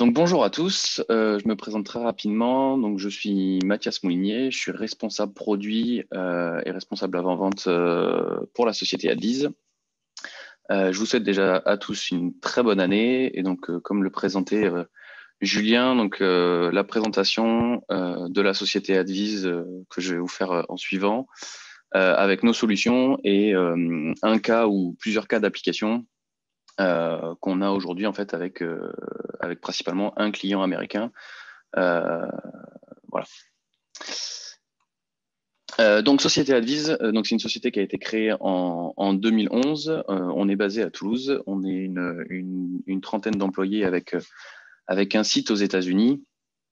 Donc bonjour à tous, je me présente très rapidement. Donc je suis Mathias Moulinier, je suis responsable produit et responsable avant-vente pour la société Advise. Je vous souhaite déjà à tous une très bonne année et donc comme le présentait Julien, donc la présentation de la société Advise que je vais vous faire en suivant avec nos solutions et un cas ou plusieurs cas d'application qu'on a aujourd'hui en fait avec principalement un client américain. Voilà. Donc Société Advise, donc c'est une société qui a été créée en 2011. On est basé à Toulouse. On est une trentaine d'employés avec un site aux États-Unis.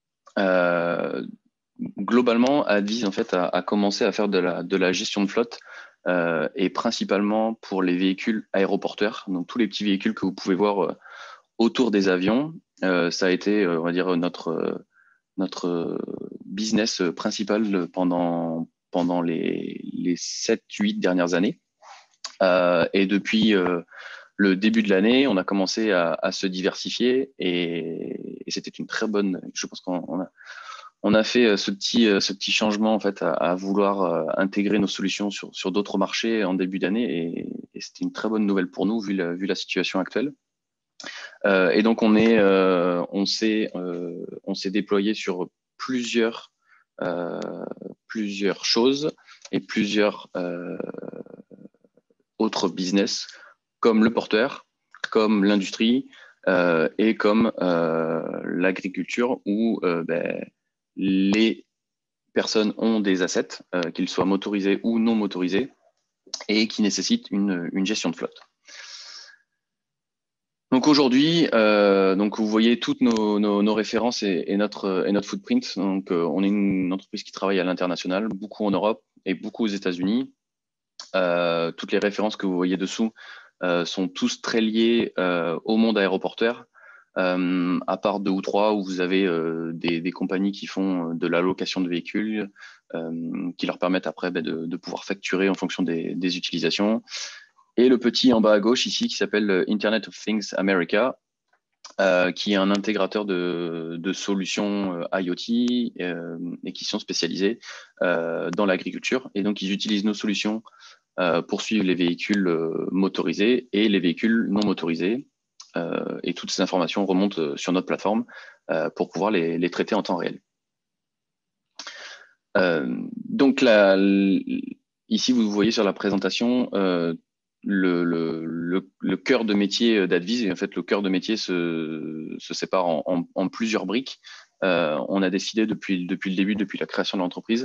Globalement, Advise en fait a commencé à faire de la gestion de flotte et principalement pour les véhicules aéroporteurs. Donc tous les petits véhicules que vous pouvez voir autour des avions. Ça a été, on va dire, notre business principal pendant les 7-8 dernières années. Et depuis le début de l'année, on a commencé à se diversifier et c'était une très bonne. Je pense qu'on a fait ce petit changement en fait à vouloir intégrer nos solutions sur d'autres marchés en début d'année et c'était une très bonne nouvelle pour nous vu la situation actuelle. Et donc on s'est déployé sur plusieurs choses et plusieurs autres business comme le porteur, comme l'industrie et comme l'agriculture où les personnes ont des assets, qu'ils soient motorisés ou non motorisés, et qui nécessitent une gestion de flotte. Donc aujourd'hui, donc vous voyez toutes nos références et notre footprint. Donc on est une entreprise qui travaille à l'international, beaucoup en Europe et beaucoup aux États-Unis. Toutes les références que vous voyez dessous sont tous très liées au monde aéroportuaire, à part deux ou trois où vous avez des compagnies qui font de la location de véhicules, qui leur permettent après de pouvoir facturer en fonction des utilisations. Et le petit en bas à gauche ici qui s'appelle Internet of Things America, qui est un intégrateur de solutions IoT et qui sont spécialisés dans l'agriculture. Et donc, ils utilisent nos solutions pour suivre les véhicules motorisés et les véhicules non motorisés. Et toutes ces informations remontent sur notre plateforme pour pouvoir les traiter en temps réel. Donc, ici, vous voyez sur la présentation le cœur de métier d'Advise. Et en fait, le cœur de métier se sépare en plusieurs briques. On a décidé depuis le début, depuis la création de l'entreprise,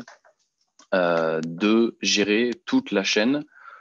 de gérer toute la chaîne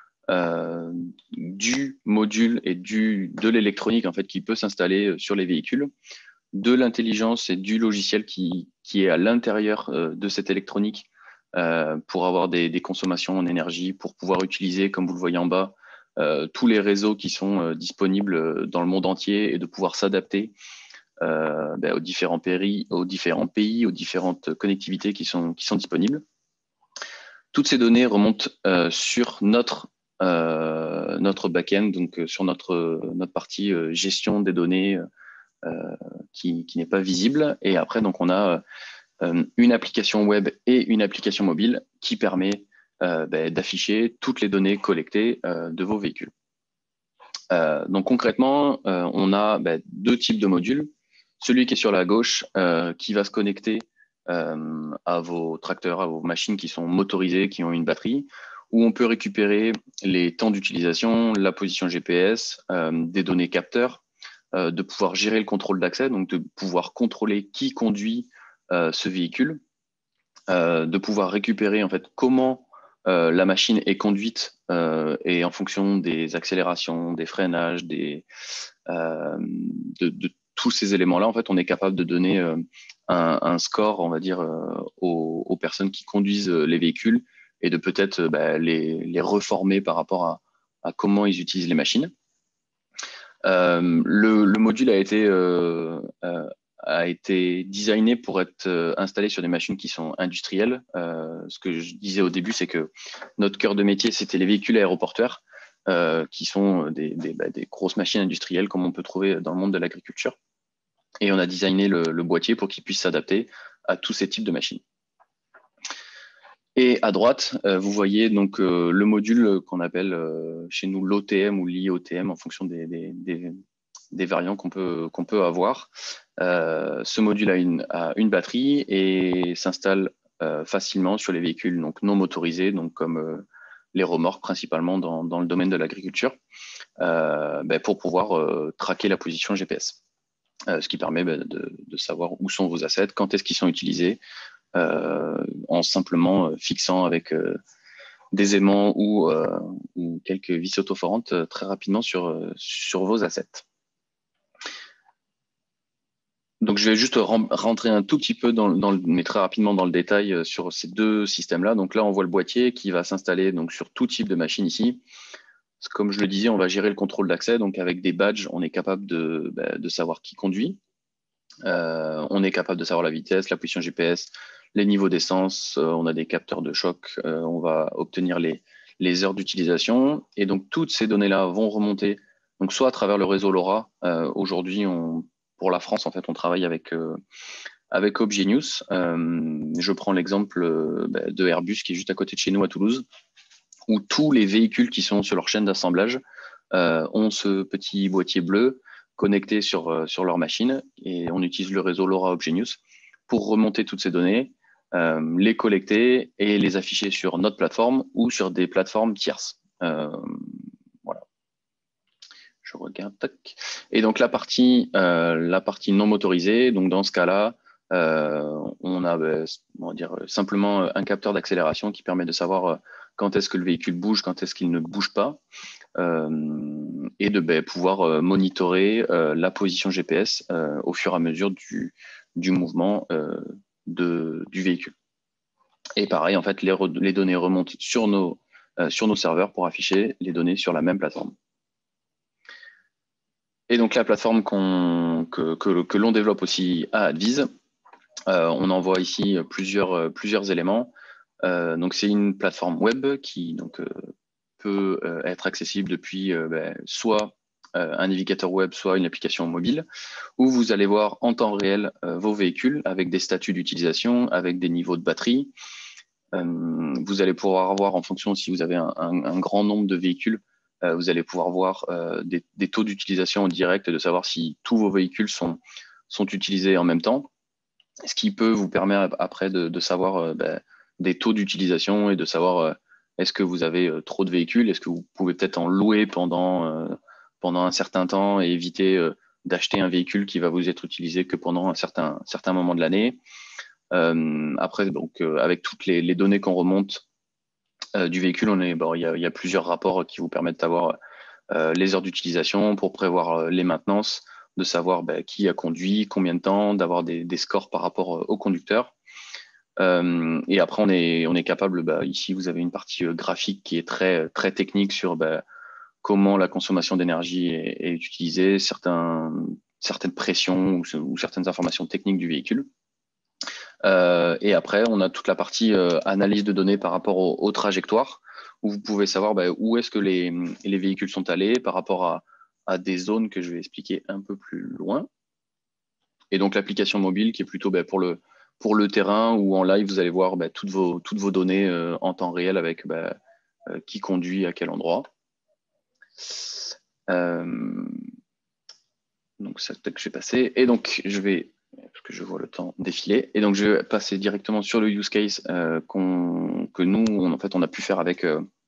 du module et de l'électronique en fait qui peut s'installer sur les véhicules, de l'intelligence et du logiciel qui est à l'intérieur de cette électronique pour avoir des consommations en énergie, pour pouvoir utiliser, comme vous le voyez en bas, tous les réseaux qui sont disponibles dans le monde entier et de pouvoir s'adapter aux différents pays, aux différentes connectivités qui sont disponibles. Toutes ces données remontent sur notre back-end, donc sur notre partie gestion des données qui n'est pas visible. Et après, donc, on a une application web et une application mobile qui permet d'afficher toutes les données collectées de vos véhicules. Donc concrètement, on a deux types de modules. Celui qui est sur la gauche, qui va se connecter à vos tracteurs, à vos machines qui sont motorisées, qui ont une batterie, où on peut récupérer les temps d'utilisation, la position GPS, des données capteurs, de pouvoir gérer le contrôle d'accès, donc de pouvoir contrôler qui conduit ce véhicule, de pouvoir récupérer en fait comment la machine est conduite et en fonction des accélérations, des freinages, de tous ces éléments-là, en fait, on est capable de donner un score, on va dire, aux personnes qui conduisent les véhicules et de peut-être les reformer par rapport à comment ils utilisent les machines. Le module a été designé pour être installé sur des machines qui sont industrielles. Ce que je disais au début, c'est que notre cœur de métier, c'était les véhicules aéroporteurs, qui sont des grosses machines industrielles comme on peut trouver dans le monde de l'agriculture. Et on a designé le boîtier pour qu'il puisse s'adapter à tous ces types de machines. Et à droite, vous voyez donc le module qu'on appelle chez nous l'OTM ou l'IOTM en fonction des variants qu'on peut avoir. Ce module a une batterie et s'installe facilement sur les véhicules donc non motorisés, donc comme les remorques principalement dans le domaine de l'agriculture, pour pouvoir traquer la position GPS. Ce qui permet de savoir où sont vos assets, quand est-ce qu'ils sont utilisés, en simplement fixant avec des aimants ou quelques vis autoforantes très rapidement sur vos assets. Donc, je vais juste rentrer un tout petit peu, mais très rapidement dans le détail sur ces deux systèmes-là. Donc là, on voit le boîtier qui va s'installer donc sur tout type de machine ici. Comme je le disais, on va gérer le contrôle d'accès. Donc, avec des badges, on est capable de savoir qui conduit. On est capable de savoir la vitesse, la position GPS, les niveaux d'essence. On a des capteurs de choc. On va obtenir les heures d'utilisation. Et donc, toutes ces données-là vont remonter, donc soit à travers le réseau LoRa. Aujourd'hui, pour la France, en fait, on travaille avec Obgenius. Je prends l'exemple de Airbus qui est juste à côté de chez nous à Toulouse, où tous les véhicules qui sont sur leur chaîne d'assemblage ont ce petit boîtier bleu connecté sur leur machine, et on utilise le réseau LoRa Obgenius pour remonter toutes ces données, les collecter et les afficher sur notre plateforme ou sur des plateformes tierces. Voilà. Je regarde. Tac. Et donc la partie non motorisée, donc dans ce cas-là, on a on va dire, simplement un capteur d'accélération qui permet de savoir quand est-ce que le véhicule bouge, quand est-ce qu'il ne bouge pas, et de pouvoir monitorer la position GPS au fur et à mesure du mouvement du véhicule. Et pareil, en fait, les données remontent sur nos serveurs pour afficher les données sur la même plateforme. Et donc la plateforme que l'on développe aussi à Advise, on envoie ici plusieurs éléments. Donc c'est une plateforme web qui peut être accessible depuis soit un navigateur web, soit une application mobile, où vous allez voir en temps réel vos véhicules avec des statuts d'utilisation, avec des niveaux de batterie. Vous allez pouvoir voir en fonction si vous avez un grand nombre de véhicules, vous allez pouvoir voir des taux d'utilisation en direct, de savoir si tous vos véhicules sont utilisés en même temps, ce qui peut vous permettre après de savoir des taux d'utilisation et de savoir est-ce que vous avez trop de véhicules, est-ce que vous pouvez peut-être en louer pendant un certain temps et éviter d'acheter un véhicule qui va vous être utilisé que pendant un certain moment de l'année. Après, donc, avec toutes les données qu'on remonte du véhicule, il y a plusieurs rapports qui vous permettent d'avoir les heures d'utilisation pour prévoir les maintenances, de savoir qui a conduit, combien de temps, d'avoir des scores par rapport au conducteur. Et après, on est capable, ici, vous avez une partie graphique qui est très, très technique sur comment la consommation d'énergie est utilisée, certaines pressions ou certaines informations techniques du véhicule. Et après, on a toute la partie analyse de données par rapport aux trajectoires, où vous pouvez savoir où est-ce que les véhicules sont allés par rapport à des zones que je vais expliquer un peu plus loin. Et donc l'application mobile qui est plutôt pour le terrain, où en live, vous allez voir toutes vos données en temps réel avec qui conduit à quel endroit. Donc ça, je vais passer. Et donc parce que je vois le temps défiler. Et donc je vais passer directement sur le use case que nous, on a pu faire avec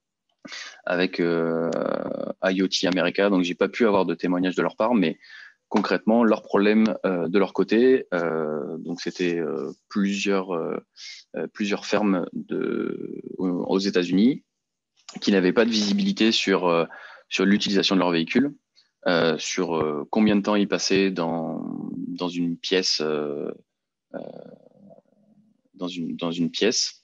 IoT America. Donc j'ai pas pu avoir de témoignage de leur part, mais concrètement, leur problème de leur côté, donc c'était plusieurs fermes aux États-Unis qui n'avaient pas de visibilité sur l'utilisation de leur véhicule, sur combien de temps ils passaient dans une pièce, dans une pièce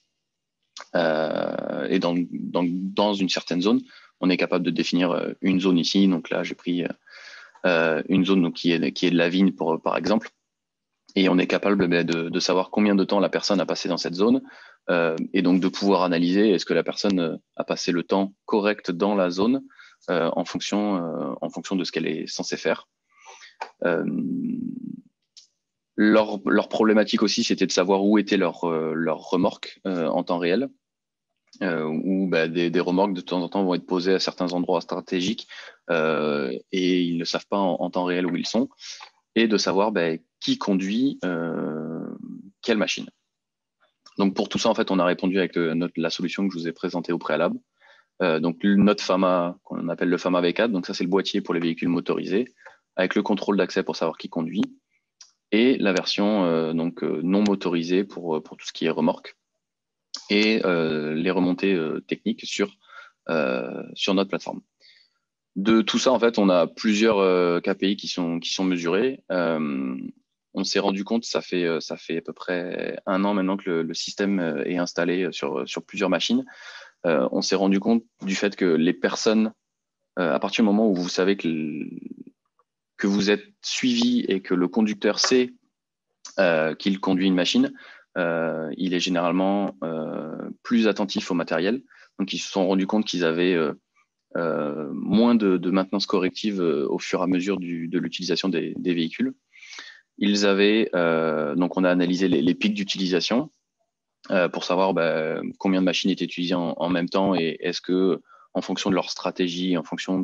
et dans une certaine zone. On est capable de définir une zone ici. Donc là, j'ai pris une zone qui est de la vigne, par exemple. Et on est capable de savoir combien de temps la personne a passé dans cette zone et donc de pouvoir analyser est-ce que la personne a passé le temps correct dans la zone en fonction de ce qu'elle est censée faire. Leur problématique aussi, c'était de savoir où étaient leurs remorques en temps réel, où bah, des remorques de temps en temps vont être posées à certains endroits stratégiques et ils ne savent pas en temps réel où ils sont, et de savoir bah, qui conduit quelle machine. Donc pour tout ça, en fait, on a répondu avec la solution que je vous ai présentée au préalable. Donc notre FAMA, qu'on appelle le FAMA V4, donc ça c'est le boîtier pour les véhicules motorisés, avec le contrôle d'accès pour savoir qui conduit, et la version non motorisée pour tout ce qui est remorque, et les remontées techniques sur notre plateforme. De tout ça, en fait, on a plusieurs KPI qui sont mesurés. On s'est rendu compte, ça fait à peu près 1 an maintenant que le système est installé sur plusieurs machines. On s'est rendu compte du fait que les personnes, à partir du moment où vous savez que vous êtes suivi et que le conducteur sait qu'il conduit une machine, il est généralement plus attentif au matériel. Donc, ils se sont rendus compte qu'ils avaient moins de maintenance corrective au fur et à mesure de l'utilisation des véhicules. Ils avaient, donc on a analysé les pics d'utilisation pour savoir combien de machines étaient utilisées en même temps, et est-ce que, en fonction de leur stratégie, en fonction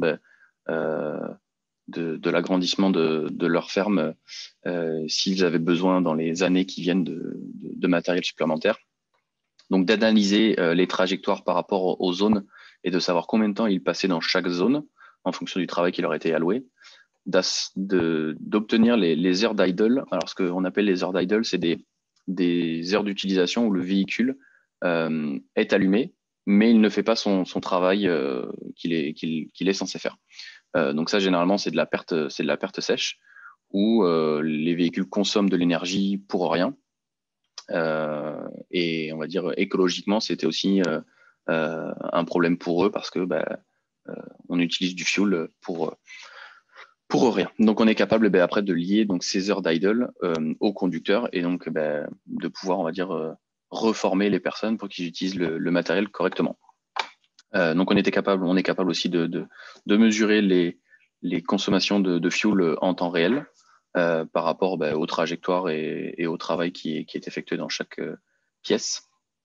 de l'agrandissement de leur ferme, s'ils avaient besoin dans les années qui viennent de matériel supplémentaire. Donc d'analyser les trajectoires par rapport aux zones et de savoir combien de temps ils passaient dans chaque zone en fonction du travail qui leur était alloué, d'obtenir les heures d'idle. Alors ce qu'on appelle les heures d'idle, c'est des heures d'utilisation où le véhicule est allumé, mais il ne fait pas son travail qu'il est censé faire. Donc ça, généralement, c'est de la perte sèche, où les véhicules consomment de l'énergie pour rien. Et on va dire écologiquement, c'était aussi un problème pour eux, parce que on utilise du fuel pour rien. Donc on est capable après de lier donc ces heures d'idle au conducteur, et donc de pouvoir, on va dire, reformer les personnes pour qu'ils utilisent le matériel correctement. Donc on est capable aussi de mesurer les consommations de fuel en temps réel par rapport aux trajectoires et au travail qui est effectué dans chaque pièce.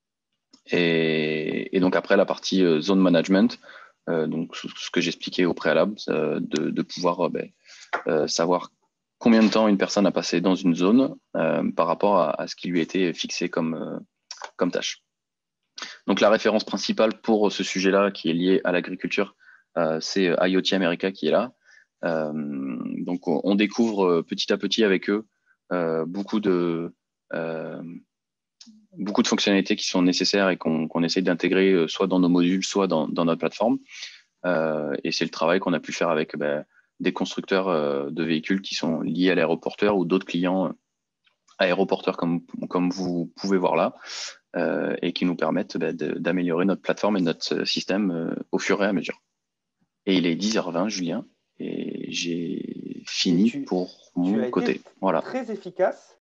Et donc après, la partie zone management, donc ce que j'expliquais au préalable, de pouvoir savoir combien de temps une personne a passé dans une zone par rapport à ce qui lui a été fixé comme tâche. Donc la référence principale pour ce sujet-là, qui est lié à l'agriculture, c'est IoT America qui est là. Donc on découvre petit à petit avec eux beaucoup de fonctionnalités qui sont nécessaires et qu'on essaye d'intégrer soit dans nos modules, soit dans notre plateforme. Et c'est le travail qu'on a pu faire avec des constructeurs de véhicules qui sont liés à l'aéroporteur, ou d'autres clients aéroporteurs comme vous pouvez voir là, et qui nous permettent d'améliorer notre plateforme et notre système au fur et à mesure. Et il est 10h20, Julien, et j'ai fini pour mon côté. Voilà. Très efficace.